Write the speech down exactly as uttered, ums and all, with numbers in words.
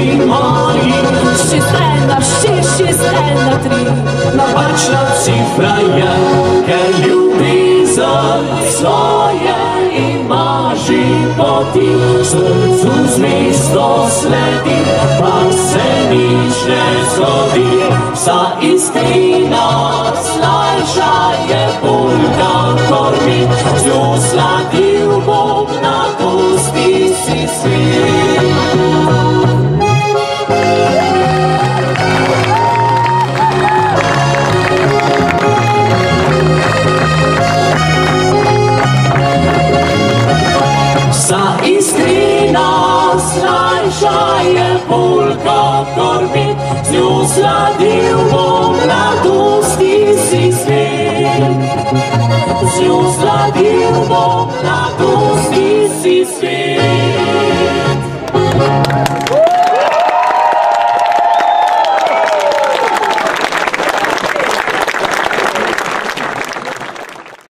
всі мої. Шістена, шість, шістена, три. Напачна цифра я, ker ljubi za svoje ima životi. Srcu zvezdo sledi, pa se nič ne zgodi. Vsa iskrina slajša je bolj kakor mi, z njo sladil Bog na kosti si svet. Slajša je bolj kakor mit, z njo sladil bom mladosti si svet. Z njo